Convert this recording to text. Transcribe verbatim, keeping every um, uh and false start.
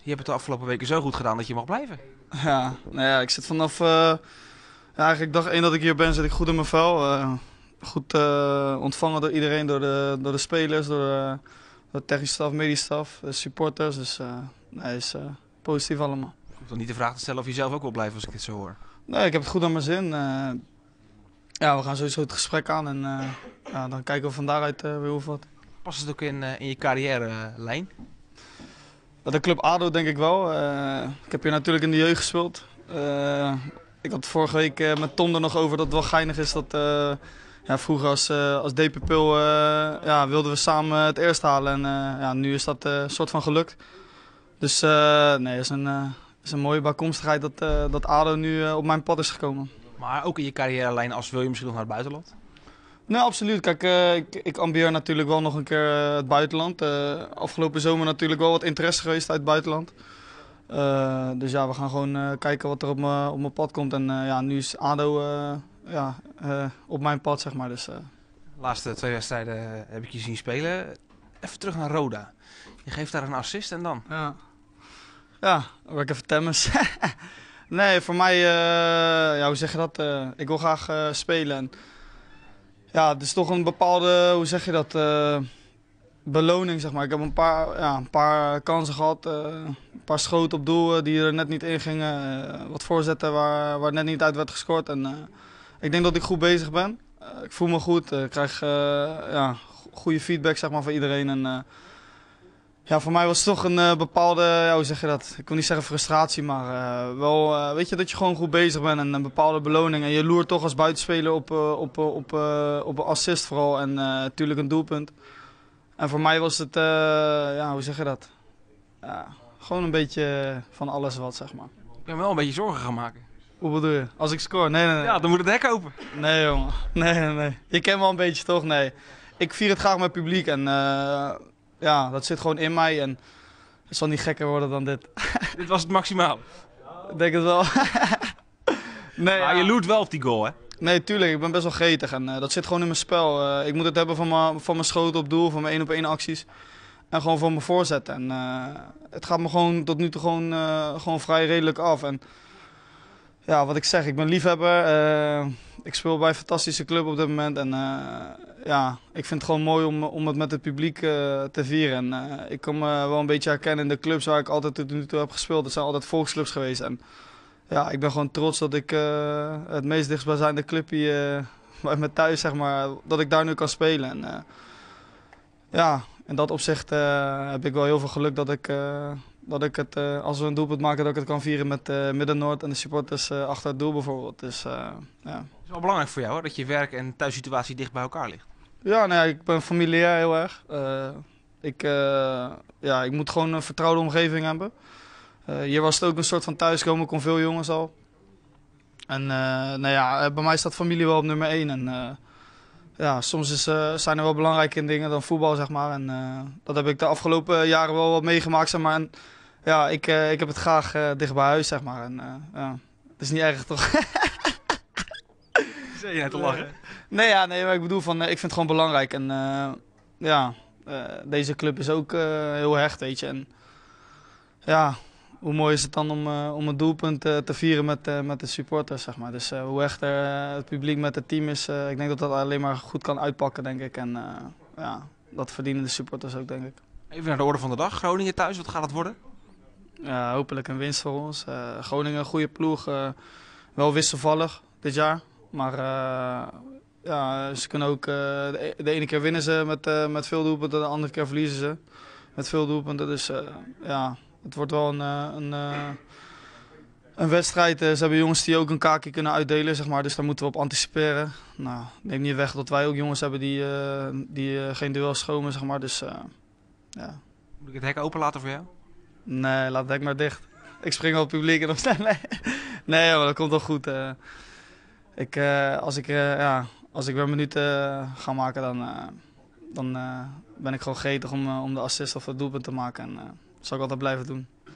Je hebt het de afgelopen weken zo goed gedaan dat je mag blijven. Ja, nou ja, ik zit vanaf... Uh, ja, eigenlijk dag één dat ik hier ben, zit ik goed in mijn vel. Uh, goed uh, ontvangen door iedereen, door de, door de spelers, door de, door de technische staf, medische staf, de supporters. Dus uh, nee, is uh, positief allemaal. Ik hoef dan niet de vraag te stellen of je zelf ook wil blijven als ik dit zo hoor. Nee, ik heb het goed aan mijn zin. Uh, ja, we gaan sowieso het gesprek aan en uh, ja, dan kijken we van daaruit uh, weer hoe of wat. Past het ook in, uh, in je carrière-lijn? De club ADO denk ik wel. Uh, ik heb hier natuurlijk in de jeugd gespeeld. Uh, ik had vorige week uh, met Tom er nog over dat het wel geinig is dat uh, ja, vroeger als, uh, als D P Pul uh, ja, wilden we samen het eerst halen en uh, ja, nu is dat een uh, soort van gelukt. Dus uh, nee, het is een, uh, is een mooie bijkomstigheid dat, uh, dat ADO nu uh, op mijn pad is gekomen. Maar ook in je carrière-lijn als wil je misschien nog naar het buitenland? Nee, absoluut. Kijk, uh, ik, ik ambieer natuurlijk wel nog een keer uh, het buitenland. Uh, afgelopen zomer natuurlijk wel wat interesse geweest uit het buitenland. Uh, dus ja, we gaan gewoon uh, kijken wat er op mijn op mijn pad komt. En uh, ja, nu is ADO uh, ja, uh, op mijn pad, zeg maar. Dus, uh. De laatste twee wedstrijden heb ik je zien spelen. Even terug naar Roda. Je geeft daar een assist en dan? Ja, ja dan word ik even temmers. Nee, voor mij, uh, ja, hoe zeg je dat? Uh, ik wil graag uh, spelen. En, ja, het is toch een bepaalde, hoe zeg je dat, uh, beloning, zeg maar. Ik heb een paar, ja, een paar kansen gehad, uh, een paar schoten op doel uh, die er net niet in gingen. Uh, wat voorzetten waar, waar net niet uit werd gescoord. En, uh, ik denk dat ik goed bezig ben. Uh, ik voel me goed, uh, ik krijg uh, ja, goede feedback, zeg maar, van iedereen. En, uh, ja, voor mij was het toch een uh, bepaalde, ja, hoe zeg je dat? Ik wil niet zeggen frustratie, maar uh, wel, uh, weet je, dat je gewoon goed bezig bent en een bepaalde beloning. En je loert toch als buitenspeler op, uh, op, uh, op, uh, op een assist vooral en uh, natuurlijk een doelpunt. En voor mij was het, uh, ja, hoe zeg je dat? Ja, gewoon een beetje van alles wat, zeg maar. Ik ben me wel een beetje zorgen gaan maken. Hoe bedoel je? Als ik score? Nee, nee, nee. Ja, dan moet het hek open. Nee, jongen. Nee, nee, nee. Je kent wel een beetje, toch? Nee. Ik vier het graag met publiek en... Uh, ja, dat zit gewoon in mij en het zal niet gekker worden dan dit. Dit was het maximaal. Ik denk het wel. Nee, maar ja. je loert wel op die goal, hè? Nee, tuurlijk. Ik ben best wel gretig en uh, dat zit gewoon in mijn spel. Uh, ik moet het hebben van mijn, van mijn schoten op doel, van mijn één op één acties. En gewoon van mijn voorzetten. En uh, het gaat me gewoon tot nu toe gewoon, uh, gewoon vrij redelijk af. En ja, wat ik zeg, ik ben liefhebber. Uh, ik speel bij een fantastische club op dit moment. En uh, ja, ik vind het gewoon mooi om, om het met het publiek uh, te vieren. En uh, ik kan me wel een beetje herkennen in de clubs waar ik altijd tot nu toe heb gespeeld. Dat zijn altijd volksclubs geweest. En ja, ik ben gewoon trots dat ik uh, het meest dichtstbijzijnde clubje uh, bij me thuis, zeg maar, dat ik daar nu kan spelen. En uh, ja, in dat opzicht uh, heb ik wel heel veel geluk dat ik... Uh, Dat ik het, uh, als we een doelpunt maken, dat ik het kan vieren met uh, Midden-Noord en de supporters uh, achter het doel bijvoorbeeld. Dus, uh, ja. Het is wel belangrijk voor jou, hoor, dat je werk en thuissituatie dicht bij elkaar ligt. Ja, nou ja, ik ben familiair heel erg. Uh, ik, uh, ja, ik moet gewoon een vertrouwde omgeving hebben. Uh, hier was het ook een soort van thuiskomen, ik kon veel jongens al. En uh, nou ja, bij mij staat familie wel op nummer één. En, uh, ja, soms is, uh, zijn er wel belangrijke dingen dan voetbal, zeg maar. En uh, dat heb ik de afgelopen jaren wel wat meegemaakt, zeg maar. En, ja, ik, uh, ik heb het graag uh, dicht bij huis, zeg maar. En, uh, ja, het is niet erg, toch? Zit je net te lachen? Nee, ja, nee, maar ik bedoel, van, uh, ik vind het gewoon belangrijk. En uh, ja, uh, deze club is ook uh, heel hecht, weet je. En ja, hoe mooi is het dan om, uh, om het doelpunt uh, te vieren met, uh, met de supporters, zeg maar. Dus uh, hoe hechter uh, het publiek met het team is, uh, ik denk dat dat alleen maar goed kan uitpakken, denk ik. En uh, ja, dat verdienen de supporters ook, denk ik. Even naar de orde van de dag. Groningen thuis, wat gaat het worden? Ja, hopelijk een winst voor ons. Uh, Groningen een goede ploeg, uh, wel wisselvallig dit jaar. Maar uh, ja, ze kunnen ook, uh, de, de ene keer winnen ze met, uh, met veel doelpunten, de andere keer verliezen ze met veel doelpunten. Dus uh, ja, het wordt wel een, een, een wedstrijd. Ze hebben jongens die ook een kaakje kunnen uitdelen, zeg maar, dus daar moeten we op anticiperen. Nou, neem niet weg dat wij ook jongens hebben die, uh, die uh, geen duels schomen, zeg maar. Dus, uh, ja. Moet ik het hek open laten voor jou? Nee, laat het hek maar dicht. Ik spring wel op het publiek en op snel. Nee, nee maar dat komt wel goed. Uh, ik, uh, als, ik, uh, ja, als ik weer minuten uh, ga maken, dan, uh, dan uh, ben ik gewoon gretig om, uh, om de assist of het doelpunt te maken. En uh, dat zal ik altijd blijven doen.